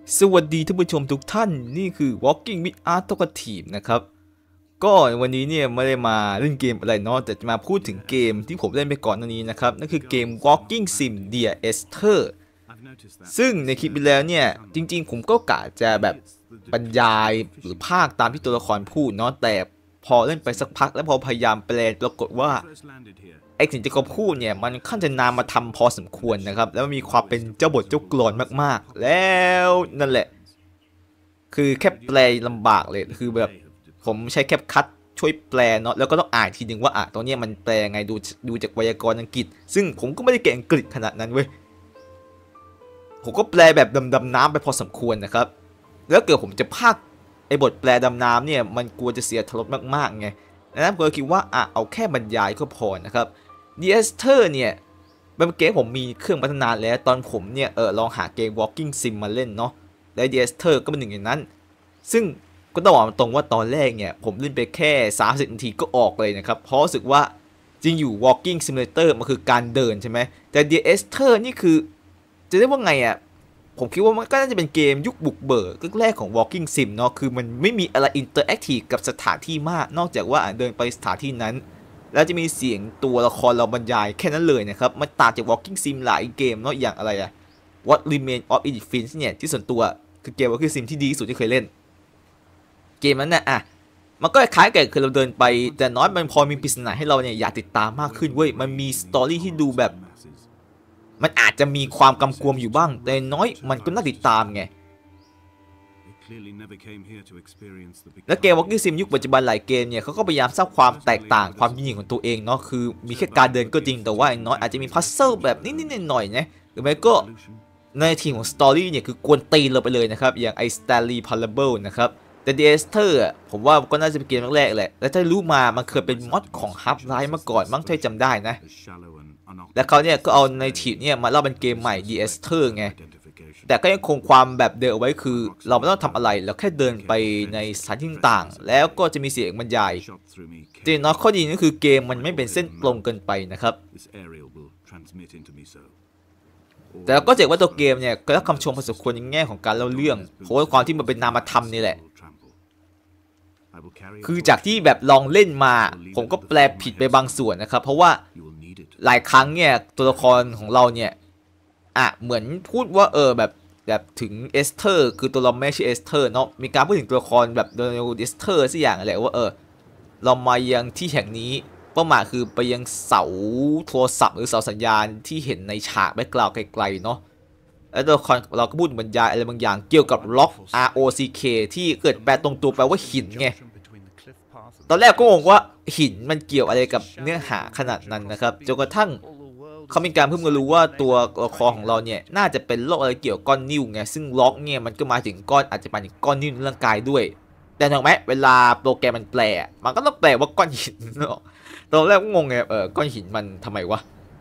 สวัสดีท่านผู้ชมทุกท่านนี่คือ Walking with Art Talkative นะครับก็วันนี้เนี่ยไม่ได้มาเล่นเกมอะไรเนาะแต่จะมาพูดถึงเกมที่ผมเล่นไปก่อนหน้านี้นะครับนั่นคือเกม Walking Sim Dear Esther ซึ่งในคลิปที่แล้วเนี่ยจริงๆผมก็กะจะแบบบรรยายหรือภาคตามที่ตัวละครพูดเนาะแต่พอเล่นไปสักพักแล้วพอพยายามแปลปรากฏว่าไอ้สิ่งที่เขาพูดเนี่ยมันค่อนจะนามมาทำพอสมควรนะครับแล้วมีความเป็นเจ้าบทเจ้ากลอนมากๆแล้วนั่นแหละคือแค่แปลลำบากเลยคือแบบผมใช้แคปคัทช่วยแปลเนาะแล้วก็ต้องอ่านทีนึงว่าตรงนี้มันแปลไงดูจากไวยากรณ์อังกฤษซึ่งผมก็ไม่ได้เก่งอังกฤษขนาดนั้นเว้ยผมก็แปลแบบดำน้ำไปพอสมควรนะครับแล้วเกิดผมจะพากไอ้บทแปลดำน้ำเนี่ยมันกลัวจะเสียทรสมากๆไงดังนั้นผมคิดว่าเอาแค่บรรยายก็พอนะครับDear Esther เนี่ยเป็นเกมผมมีเครื่องพัฒนาแล้วตอนผมเนี่ยลองหาเกม Walking Sim มาเล่นเนาะและ Dear Esther ก็เป็นหนึ่งในนั้นซึ่งก็ต้องบอกตรงว่าตอนแรกเนี่ยผมเล่นไปแค่30นาทีก็ออกเลยนะครับเพราะรู้สึกว่าจริงอยู่ Walking Simulator มันคือการเดินใช่ไหมแต่ Dear Esther นี่คือจะเรียกว่าไงผมคิดว่ามันก็น่าจะเป็นเกมยุคบุกเบิกแรกๆของ Walking Sim เนาะคือมันไม่มีอะไรอินเตอร์แอคทีฟกับสถานที่มากนอกจากว่าเดินไปสถานที่นั้นแล้วจะมีเสียงตัวละครเราบรรยายแค่นั้นเลยนะครับมันต่างจาก Walking Sim หลายเกมเนาะอย่างอะไรWhat Remains of Edith Finch เนี่ยที่ส่วนตัวคือเกม Walking Sim ที่ดีที่สุดที่เคยเล่นเกมนั้นมันก็คล้ายกันคือเราเดินไปแต่น้อยมันพอมีปริศนาให้เราเนี่ยอยากติดตามมากขึ้นเว้ยมันมีสตอรี่ที่ดูแบบมันอาจจะมีความกำกวมอยู่บ้างแต่น้อยมันก็น่าติดตามไงและเกม Walking Sim ยุคปัจจุบันหลายเกมเนี่ยเขาก็พยายามสร้างความแตกต่างความยิ่งของตัวเองเนาะคือมีแค่การเดินก็จริงแต่ว่าน้อยอาจจะมีพัซเซิลแบบนิดๆหน่อยๆนะหรือไม่ก็ในทีมของสตอรี่เนี่ยคือกวนตีนเราไปเลยนะครับอย่างไอ Stanley Parable นะครับแต่ Dear Esther ผมว่าก็น่าจะเป็นเกมแรกๆแหละและถ้ารู้มามันเคยเป็นมอดของ Half-Life มาก่อนมั้งถ้าจำได้นะและเขาเนี่ยก็เอาในทีมเนี่ยมาเล่าเป็นเกมใหม่ Dear Esther ไงแต่ก็ยังคงความแบบเดิมเอาไว้คือเราไม่ต้องทำอะไรเราแค่เดินไปในสถานที่ต่างๆแล้วก็จะมีเสียงบรรยายแต่น้อยข้อดีก็คือเกมมันไม่เป็นเส้นตรงเกินไปนะครับแต่ก็เจ๋งว่าตัวเกมเนี่ยก็ได้คำชมพอสมควรในแง่ของการเล่าเรื่องเพราะว่าความที่มันเป็นนามธรรมนี่แหละคือจากที่แบบลองเล่นมาผมก็แปลผิดไปบางส่วนนะครับเพราะว่าหลายครั้งเนี่ยตัวละครของเราเนี่ยเหมือนพูดว่าแบบถึงเอสเธอร์คือตัวเราไม่ใช่เอสเธอร์เนาะมีการพูดถึงตัวละครแบบโดนเอสเธอร์สักอย่างอะไรว่าเรามายังที่แห่งนี้เป้าหมายคือไปยังเสาโทรศัพท์หรือเสาสัญญาณที่เห็นในฉากแบ็คกราวด์ไกลๆเนาะแล้วตัวละครเราก็พูดบรรยายอะไรบางอย่างเกี่ยวกับล็อก ROCK ที่เกิดแปลตรงตัวแปลว่าหินไงตอนแรกก็งงว่าหินมันเกี่ยวอะไรกับเนื้อหาขนาดนั้นนะครับจนกระทั่งเขามีการเพิ่งมารู้ว่าตัวละครของเราเนี่ยน่าจะเป็นโรคอะไรเกี่ยวกับก้อนนิ่วไงซึ่งล็อกเนี่ยมันก็มาถึงก้อนอาจจะมาถึงก้อนนิ่วในร่างกายด้วยแต่ถูกไหมเวลาโปรแกรมมันแปลมันก็ต้องแปลว่าก้อนหินเนาะตอนแรกก็งงไงก้อนหินมันทำไมวะ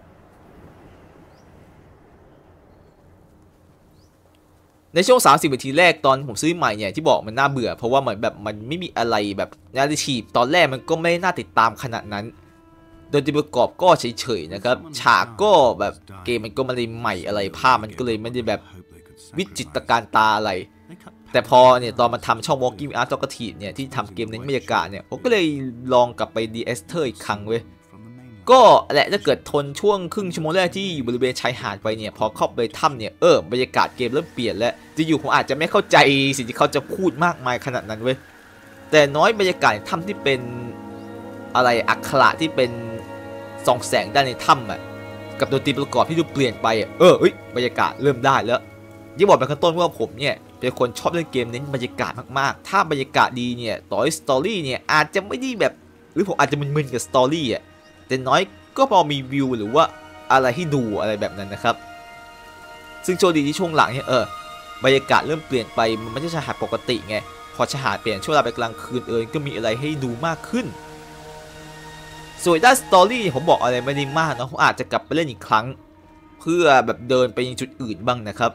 ในช่วง30 นาทีแรกตอนผมซื้อใหม่เนี่ยที่บอกมันน่าเบื่อเพราะว่าเหมือนแบบมันไม่มีอะไรแบบน่าทีตอนแรกมันก็ไม่น่าติดตามขนาดนั้นโดยที่ประกอบก็เฉยๆนะครับฉากก็แบบเกมมันก็ไม่ได้ใหม่อะไรภาพมันก็เลยไม่ได้แบบวิจิตรการตาอะไรแต่พอเนี่ยตอนมาทำช่อง Walking Art Talkative เนี่ยที่ทำเกมเน้นบรรยากาศเนี่ยผมก็เลยลองกลับไป Dear Esther อีกครั้งเว้ยก็แหละถ้าเกิดทนช่วงครึ่งชั่วโมงแรกที่อยู่บริเวณชายหาดไปเนี่ยพอเข้าไปถ้ำเนี่ยบรรยากาศเกมเริ่มเปลี่ยนแล้วจะอยู่ผมอาจจะไม่เข้าใจสิ่งที่เขาจะพูดมากมายขนาดนั้นเว้ยแต่น้อยบรรยากาศถ้ำที่เป็นอะไรอักขระที่เป็นส่องแสงได้ในถ้ำกับดนตรีประกอบที่ดูเปลี่ยนไปบรรยากาศเริ่มได้แล้วยิ่งบอกไปข้างต้นว่าผมเนี่ยเป็นคนชอบเล่นเกมเน้นบรรยากาศมากๆถ้าบรรยากาศดีเนี่ยต่อให้สตอรี่เนี่ยอาจจะไม่ได้แบบหรือผมอาจจะมึนๆกับสตอรี่แต่น้อยก็พอมีวิวหรือว่าอะไรให้ดูอะไรแบบนั้นนะครับซึ่งโชคดีที่ช่วงหลังเนี่ยบรรยากาศเริ่มเปลี่ยนไปมันไม่ใช่ชายหาดปกติไงพอชายหาดเปลี่ยนช่วงเวลาไปกลางคืนก็มีอะไรให้ดูมากขึ้นส่วนด้านสตอรี่ผมบอกอะไรไม่ได้มากนะผมอาจจะกลับไปเล่นอีกครั้งเพื่อแบบเดินไปยังจุดอื่นบ้างนะครับ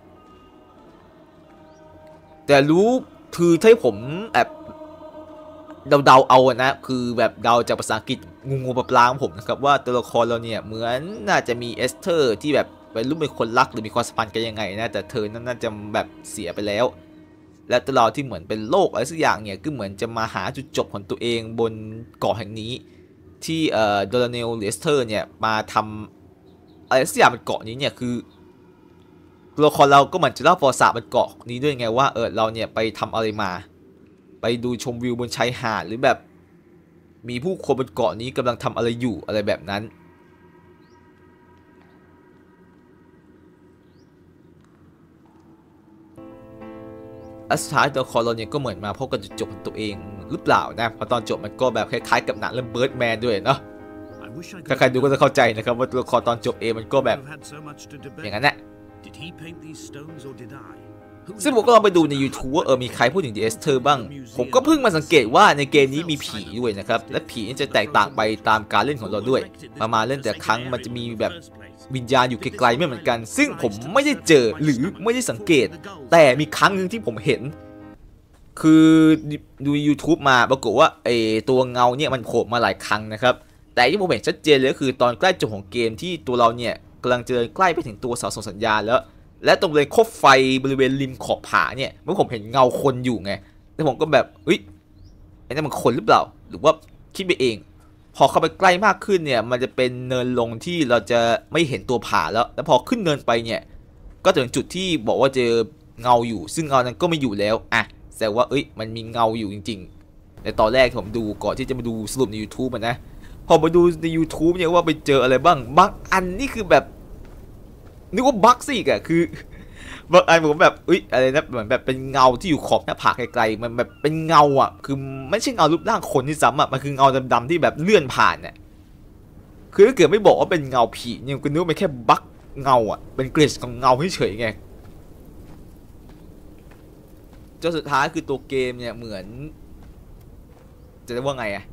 แต่รู้คือถ้าผมแบบเดาเอานะคือแบบเดาจากภาษาอังกฤษงูปลาของผมนะครับว่าตัวละครเราเนี่ยเหมือนน่าจะมีเอสเธอร์ที่แบบวัยรุ่นเป็นคนรักหรือมีความสัมพันธ์กันยังไงนะแต่เธอนั้นน่าจะแบบเสียไปแล้วและตัวเราที่เหมือนเป็นโรคอะไรสักอย่างเนี่ยก็เหมือนจะมาหาจุดจบของตัวเองบนเกาะแห่งนี้ที่โดราเนลเลสเตอร์เนี่ยมาทำอะไรสักอย่างบนเกาะนี้เนี่ยคือตัวละครเราก็เหมือนจะเล่าประวัติศาสตร์บนเกาะนี้ด้วยไงว่าเราเนี่ยไปทำอะไรมาไปดูชมวิวบนชายหาดหรือแบบมีผู้คนบนเกาะนี้กำลังทำอะไรอยู่อะไรแบบนั้นและสุดท้ายตัวละครเราเนี่ยก็เหมือนมาพบกับจุดจบของตัวเองหรือเปล่านะเพราะตอนจบมันก็แบบคล้ายๆกับหนังเรื่องเบิร์ดแมนด้วยเนาะถ้าใครดูก็จะเข้าใจนะครับว่าตัวละครตอนจบมันก็แบบอย่างนั้นแหละซึ่งผมก็ลองไปดูใน YouTube ว่ามีใครพูดถึง The Esther บ้างผมก็เพิ่งมาสังเกตว่าในเกมนี้มีผีด้วยนะครับและผีนี่จะแตกต่างไปตามการเล่นของเราด้วยมาเล่นแต่ครั้งมันจะมีแบบวิญญาณอยู่ไกลๆไม่เหมือนกันซึ่งผมไม่ได้เจอหรือไม่ได้สังเกตแต่มีครั้งหนึ่งที่ผมเห็นคือดู YouTube มาปรากฏว่าตัวเงาเนี่ยมันโผล่มาหลายครั้งนะครับแต่ที่ผมเห็นชัดเจนเลยก็คือตอนใกล้จบของเกมที่ตัวเราเนี่ยกำลังจะเดินใกล้ไปถึงตัวเสาส่งสัญญาณแล้วและตรงเลยคบไฟบริเวณริมขอบผาเนี่ยเมื่อผมเห็นเงาคนอยู่ไงแล้วผมก็แบบไอ้นั่นมันคนหรือเปล่าหรือว่าคิดไปเองพอเข้าไปใกล้มากขึ้นเนี่ยมันจะเป็นเนินลงที่เราจะไม่เห็นตัวผาแล้วพอขึ้นเนินไปเนี่ยก็ถึงจุดที่บอกว่าเจอเงาอยู่ซึ่งเงานั้นก็ไม่อยู่แล้วแสดงว่ามันมีเงาอยู่จริงๆในตอนแรกผมดูก่อนที่จะมาดูสรุปใน YouTube นะพอมาดูใน YouTube เนี่ยว่าไปเจออะไรบ้างบางอันนี่คือแบบนึกว่าบั๊กสิกอะคือบางอันผมแบบอะไรนะเหมือนแบบเป็นเงาที่อยู่ขอบหน้าผาไกลๆมันแบบเป็นเงาอ่ะคือไม่ใช่เงารูปร่างคนที่ซ้ำอ่ะมันคือเงาดำๆที่แบบเลื่อนผ่านเนี่ยคือถ้าเกิดไม่บอกว่าเป็นเงาผีเนี่ยก็นึกว่าเป็นแค่บั๊กเงาอ่ะเป็นเกรดของเงาเฉยๆไงจนสุดท้ายคือตัวเกมเนี่ยเหมือนจะเรียกว่าไงอะ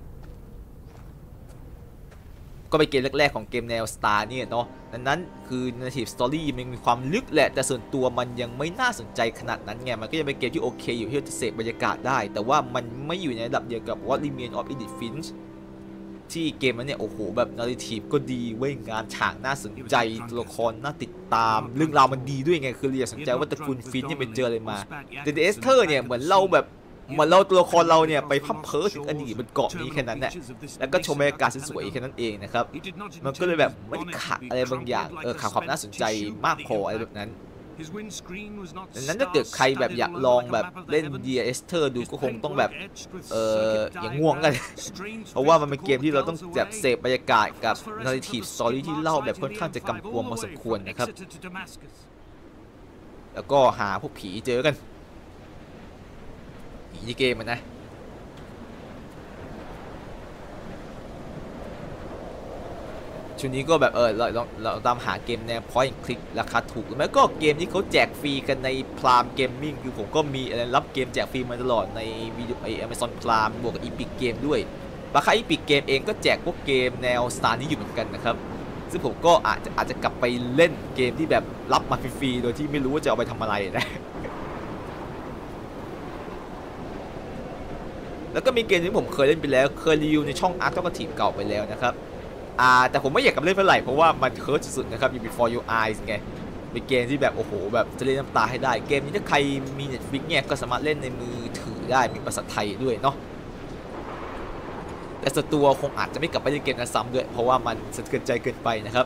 ก็เป็นเกมแรกๆของเกมแนว Star เนี่ยเนาะดังนั้นคือ Narrative Story มันมีความลึกแหละแต่ส่วนตัวมันยังไม่น่าสนใจขนาดนั้นไงมันก็ยังเป็นเกมที่โอเคอยู่ที่จะเสพบรรยากาศได้แต่ว่ามันไม่อยู่ในระดับเดียวกับ What Remains of Edith Finch ที่เกมนั้นเนี่ยโอ้โหแบบ Narrative ก็ดีเว้ยงานฉากน่าสนใจตัวละครน่าติดตามเรื่องราวมันดีด้วยไงคือเรียกสนใจว่าตระกูลฟินเนี่ยไปเจออะไรมาแต่ The Esther เนี่ยเหมือนเราตัวละครเราเนี่ยไปพั่มเพ้อถึงอดีตบนเกาะนี้แค่นั้นแหละแล้วก็ชมบรรยากาศสวยๆแค่นั้นเองนะครับมันก็เลยแบบไม่ได้ขาดอะไรบางอย่างขาดความน่าสนใจมากพออะไรแบบนั้นดังนั้นถ้าเกิดใครแบบอยากลองแบบเล่น The Esther ดูก็คงต้องแบบอย่างง่วงกันเพราะว่ามันเป็นเกมที่เราต้องแบบเสพบรรยากาศกับ narrative story ที่เล่าแบบค่อนข้างจะกำกวมพอสมควรนะครับแล้วก็หาพวกผีเจอกันผีเกมมันนะช่วงนี้ก็แบบเราตามหาเกมแนว point and click ราคาถูกหรือไม่ก็เกมที่เขาแจกฟรีกันใน Prime Gaming คือผมก็มีอะไรรับเกมแจกฟรีมาตลอดในวิดีโอAmazon Prime บวกกับ Epic Game ด้วยบางครั้ง Epic Game เองก็แจกพวกเกมแนว Star นี้อยู่เหมือนกันนะครับซึ่งผมก็อาจจะกลับไปเล่นเกมที่แบบรับมาฟรีๆโดยที่ไม่รู้ว่าจะเอาไปทำอะไรนะแล้วก็มีเกมที่ผมเคยเล่นไปแล้วเคยรีวิวในช่อง Art Talkative เก่าไปแล้วนะครับแต่ผมไม่อยากกลับเล่นเท่าไหร่เพราะว่ามันเคิร์ชสุดๆนะครับอยู่ Before Your Eyes ไงเป็นเกมที่แบบโอ้โหแบบจะเล่นน้ำตาให้ได้เกมนี้ถ้าใครมี Netflix เนี่ยก็สามารถเล่นในมือถือได้มีภาษาไทยด้วยเนาะแต่ส่วนตัวคงอาจจะไม่กลับไปเล่นเกมนั้นซ้ำด้วยเพราะว่ามันสะเทือนใจเกินไปนะครับ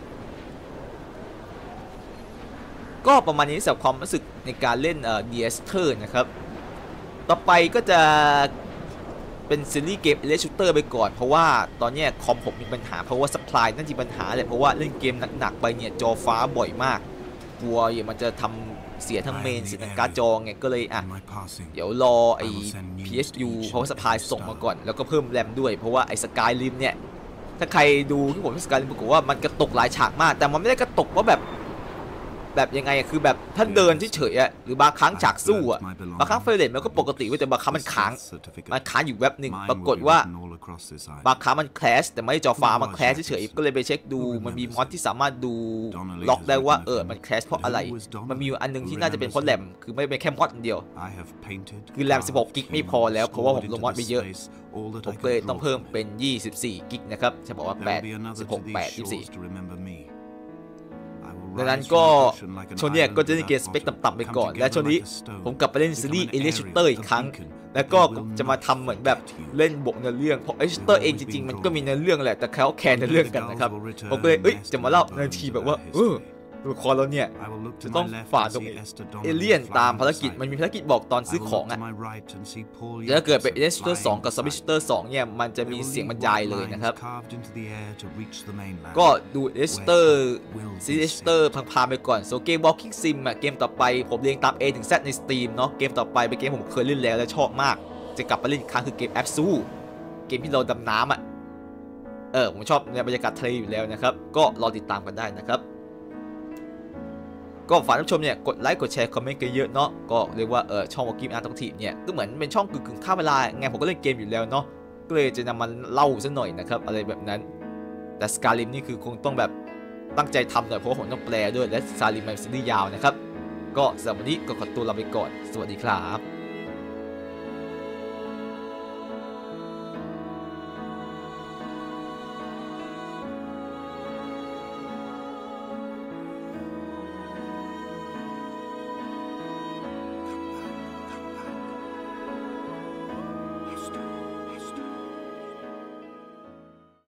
ก็ประมาณนี้สำหรับความรู้สึกในการเล่นThe Esther นะครับต่อไปก็จะเป็นซีรีส์เกม Elite Shooter ไปก่อนเพราะว่าตอนนี้คอมผมมีปัญหาเพราะว่า supply นั่นมีปัญหาเลยเพราะว่าเล่นเกมหนักๆไปเนี่ยจอฟ้าบ่อยมากกลัวอย่างมันจะทำเสียทั้งเมนเสียทั้งการ์ดจอไงก็เลยเดี๋ยวรอไอ้ PSU Power Supply ส่งมาก่อนแล้วก็เพิ่มแรมด้วยเพราะว่าไอ้ Skyrim เนี่ยถ้าใครดูที่ผมที่ Skyrim บอกว่ามันกระตุกหลายฉากมากแต่มันไม่ได้กระตุกว่าแบบยังไงคือแบบถ้าเดินเฉยๆหรือบางครั้งฉากสู้บางครั้งเฟรมเรทมันก็ปกติแต่บางครั้งมันค้างอยู่แว็บหนึ่งปรากฏว่าบางครั้งมันแคลชแต่ไม่จอฟ้ามันแคลชเฉยๆก็เลยไปเช็คดูมันมีมอดที่สามารถดูล็อกได้ว่ามันแคลชเพราะอะไรมันมีอันนึงที่น่าจะเป็นเพราะแรมคือไม่เป็นแค่มอดเดียวคือแรม16กิกไม่พอแล้วเพราะว่าผมลงมอดไปเยอะผมเลยต้องเพิ่มเป็น24กิกนะครับจะบอกว่า8 16 8 24 ดังนั้นก็ช่วงนี้ก็จะเล่นเกมสเปคต่ำๆไปก่อนและช่วงนี้ผมกลับไปเล่นซีรีส์ Alien Shooter อีกครั้งแล้วก็จะมาทำเหมือนแบบเล่นบวกเนื้อเรื่องเพราะ Alien Shooter เองจริงๆมันก็มีเนื้อเรื่องแหละแต่เขาแคนเนื้อเรื่องกันนะครับผมก็เลยจะมาเล่าในทีแบบว่าตัวละครเราเนี่ยจะต้องฝ่าดงเอเลี่ยนตามภารกิจมันมีภารกิจบอกตอนซื้อของอ่ะแล้วเกิดเป็น Alien Shooter 2 กับ Zombie Shooter 2เนี่ยมันจะมีเสียงบรรยายเลยนะครับก็ดู Alien Shooter ซีรีส์ Shooter พังๆไปก่อนโซเกม Walking Sim อ่ะเกมต่อไปผมเรียงตาม A ถึง Z ใน Steam เนาะเกมต่อไปเป็นเกมผมเคยเล่นแล้วและชอบมากจะกลับมาเล่นอีกครั้งคือเกม Absu เกมที่เราดำน้ำอ่ะผมชอบในบรรยากาศทะเลอยู่แล้วนะครับก็รอติดตามกันได้นะครับก็ฝากท่านผู้ชมเนี่ยกดไลค์กดแชร์คอมเมนต์กันเยอะเนาะก็เรียกว่าช่อง Walking Art ทีเนี่ยก็เหมือนเป็นช่องกึ่งๆฆ่าเวลาไงผมก็เล่นเกมอยู่แล้วเนาะก็เลยจะนำมาเล่าซะหน่อยนะครับอะไรแบบนั้นแต่ Skyrim นี่คือคงต้องแบบตั้งใจทำหน่อยเพราะว่าผมต้องแปลด้วยและ Skyrim มันเป็นซีรีส์ยาวนะครับก็สำหรับวันนี้ก็ขอตัวลาไปก่อนสวัสดีครับ